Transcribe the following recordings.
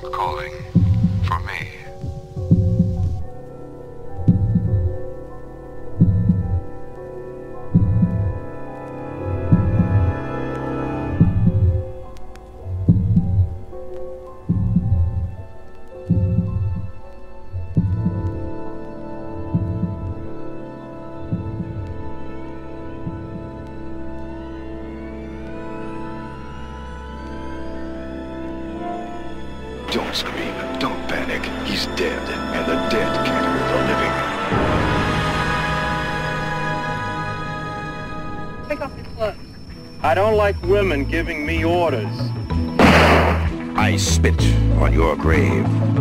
calling for me. Don't scream. Don't panic. He's dead, and the dead can't hurt the living. Take off your clothes. I don't like women giving me orders. I spit on your grave.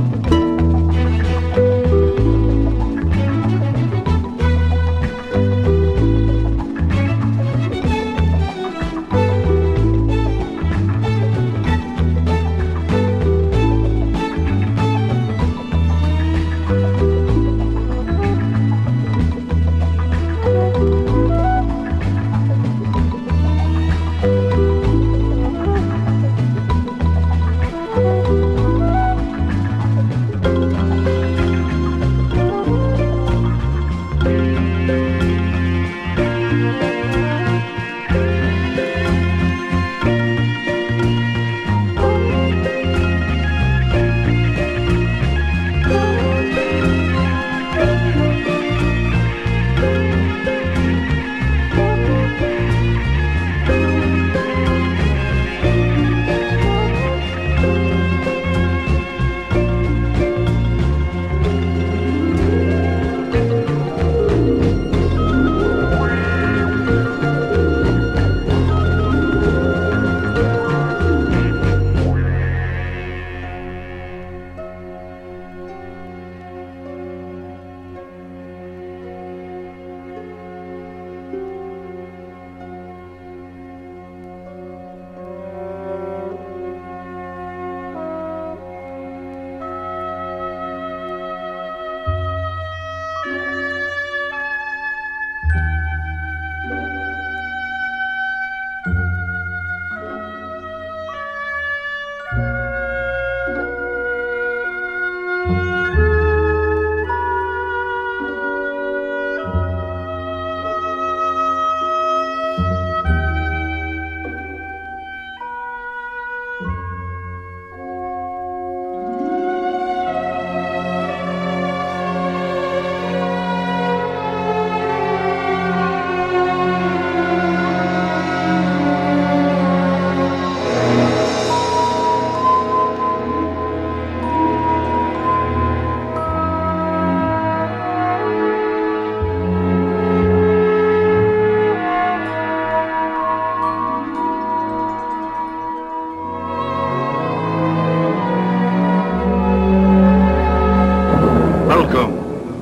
Welcome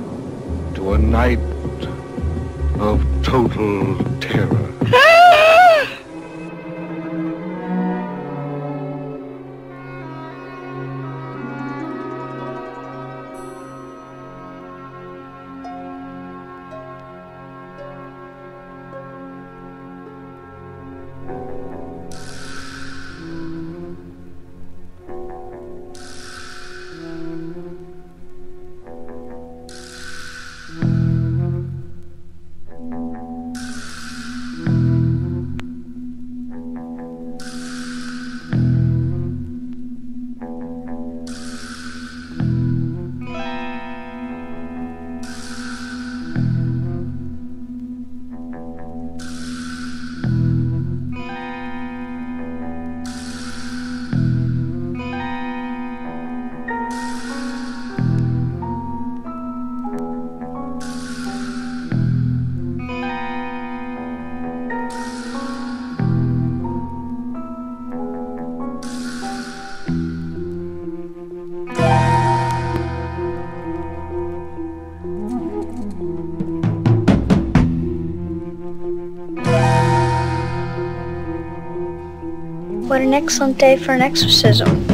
to a night of total terror. What an excellent day for an exorcism.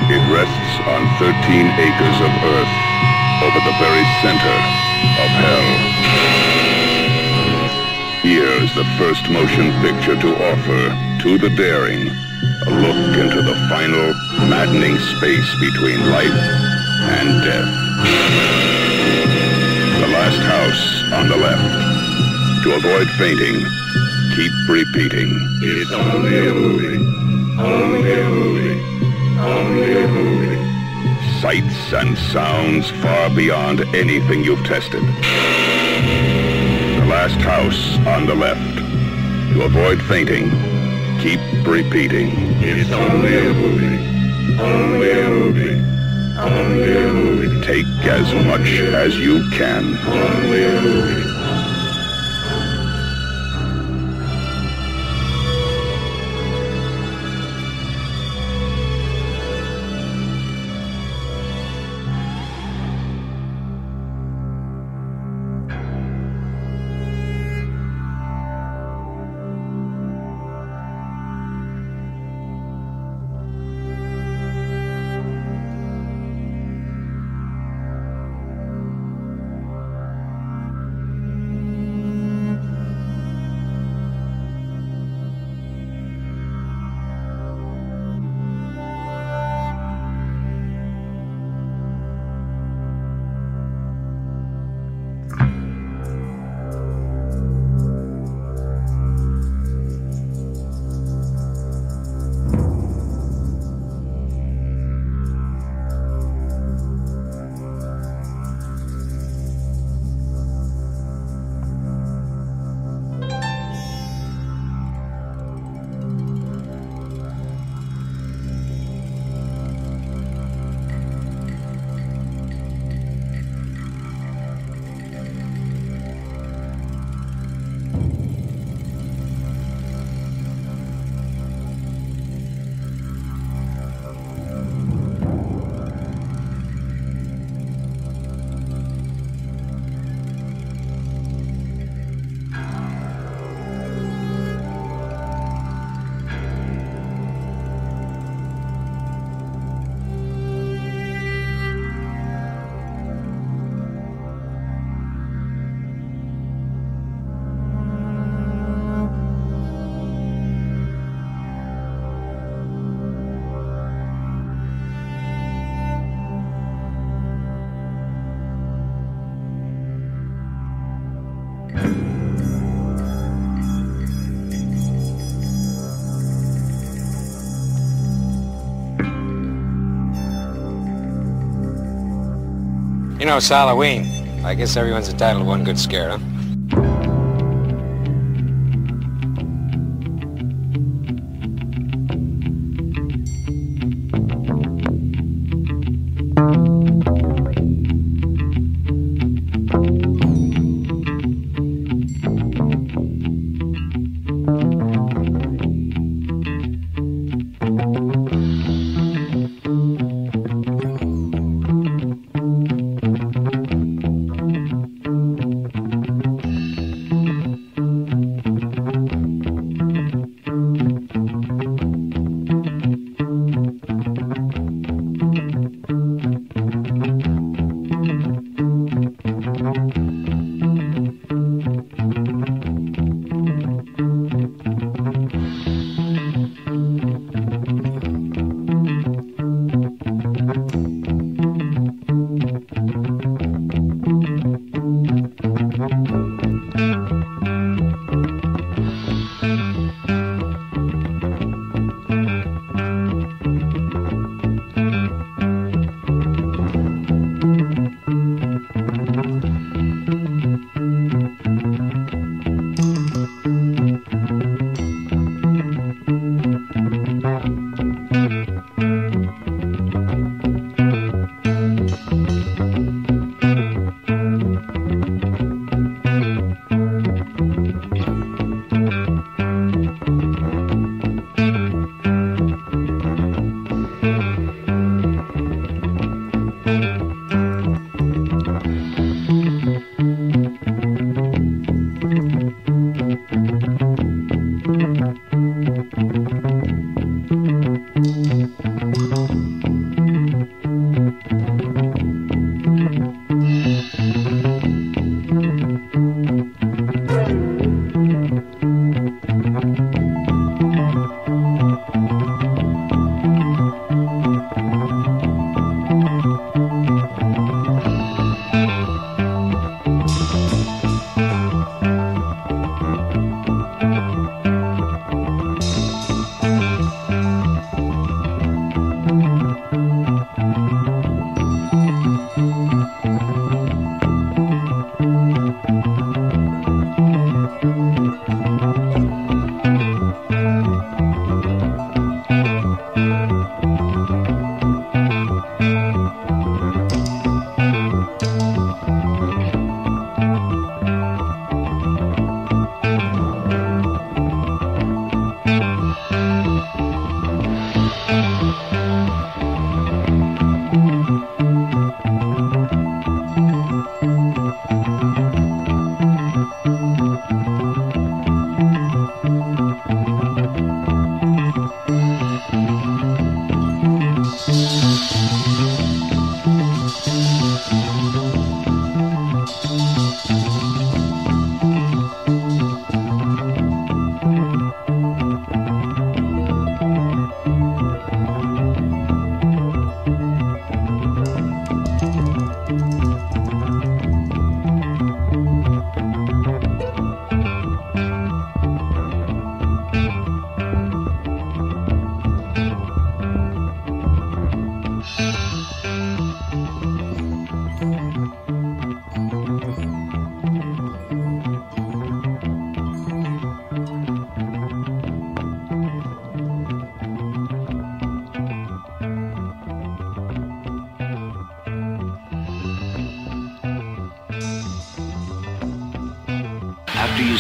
It rests on 13 acres of earth, over the very center of hell. Here is the first motion picture to offer, to the daring, a look into the final, maddening space between life and death. The Last House on the left. To avoid fainting, keep repeating. It's only a movie. Only a movie. Only a movie. Sights and sounds far beyond anything you've tested. The Last House on the left. To avoid fainting, keep repeating. It's only a movie. Only a movie. Only a movie. Take as much as you can. Only a movie. You know, it's Halloween. I guess everyone's entitled to one good scare, huh?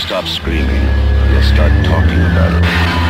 stop screaming, you'll start talking about it.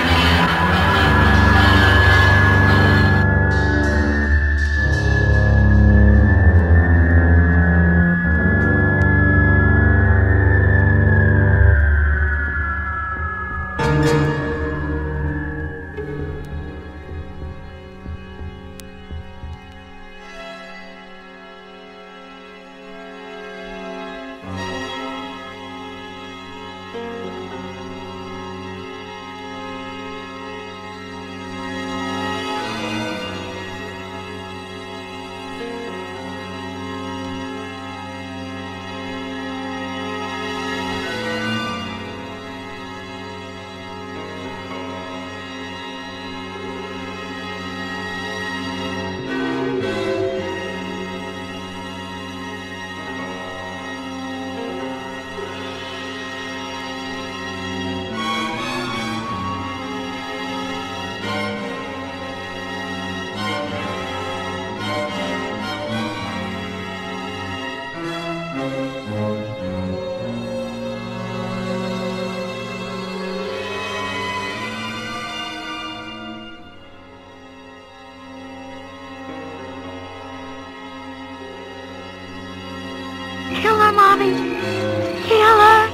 Kill her, Mommy! Kill her!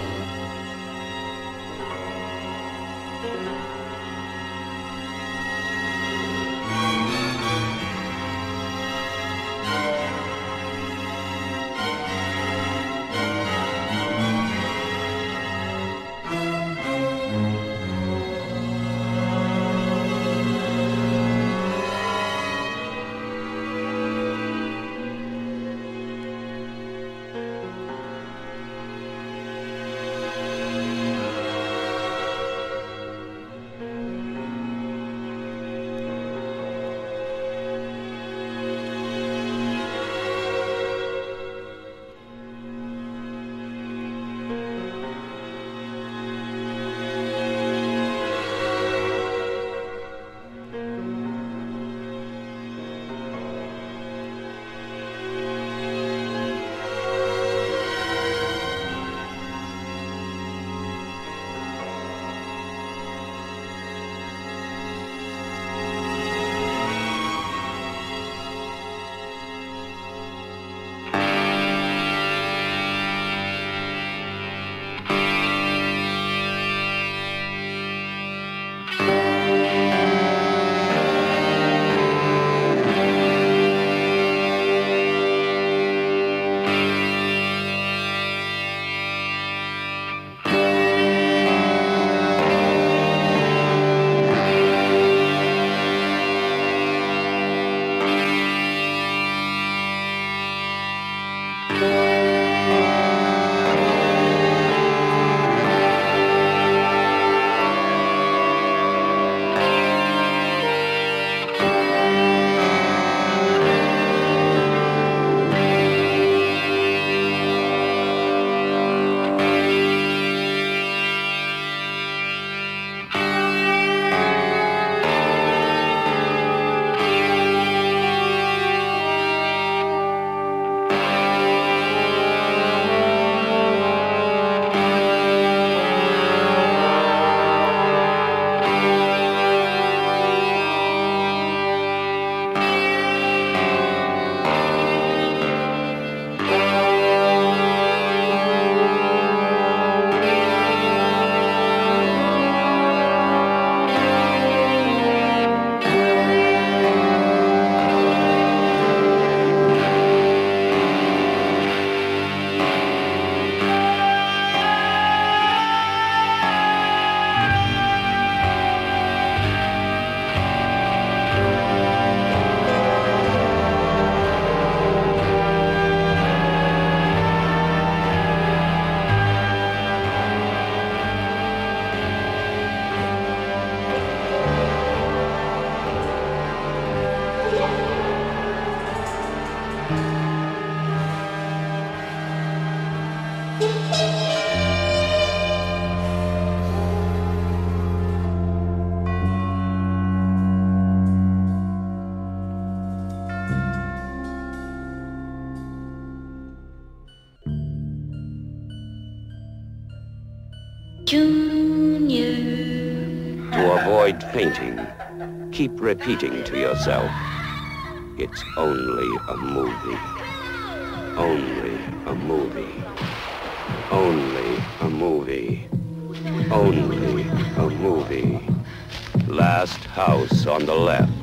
Junior. To avoid fainting, keep repeating to yourself, it's only a movie. Only a movie. Only a movie. Only a movie. Last house on the left.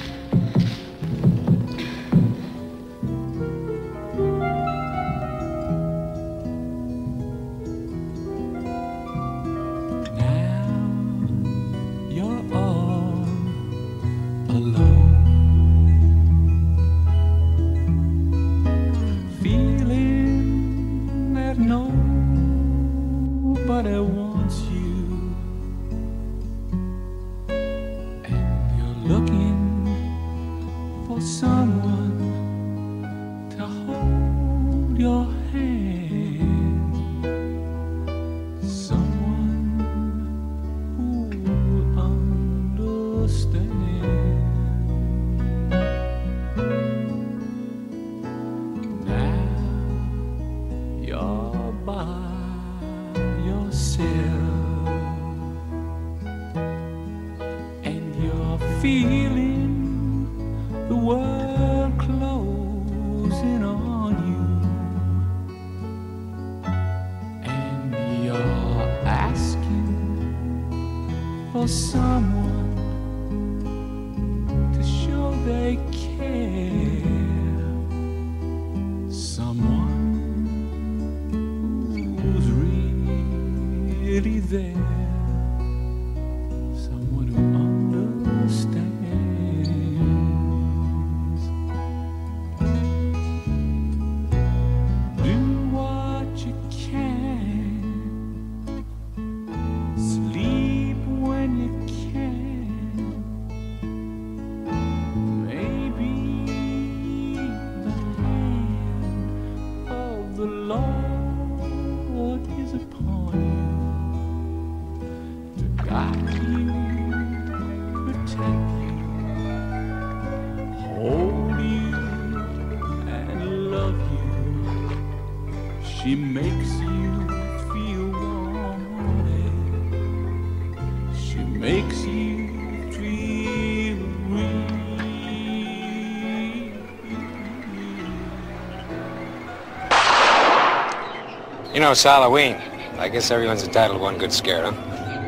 Nobody wants you, and you're looking for someone to hold your hand, someone who will understand. Now you're by yourself, and you're feeling the world closing on you, and you're asking for someone to show they care, someone who's really there, someone who understands. Do what you can, sleep when you can. Maybe the hand of the Lord is upon you, guide you, protect you, hold you, and love you. She makes you feel wanted. She makes you feel real. You know, it's Halloween. I guess everyone's entitled to one good scare, huh?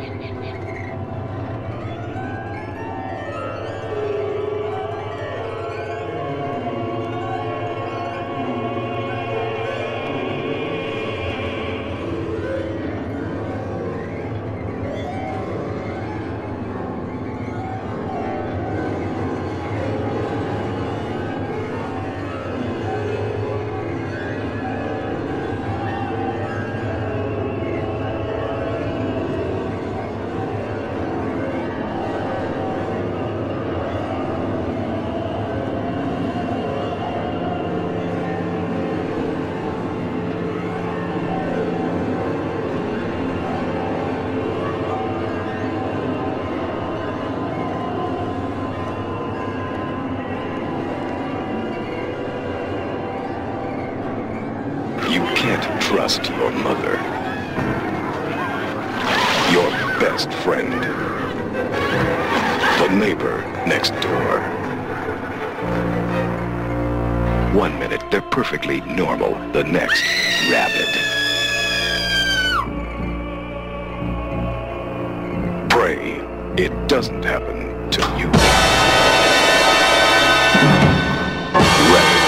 You can't trust your mother. Your best friend. The neighbor next door. 1 minute, they're perfectly normal. The next, rabid. Pray it doesn't happen to you. Rabid.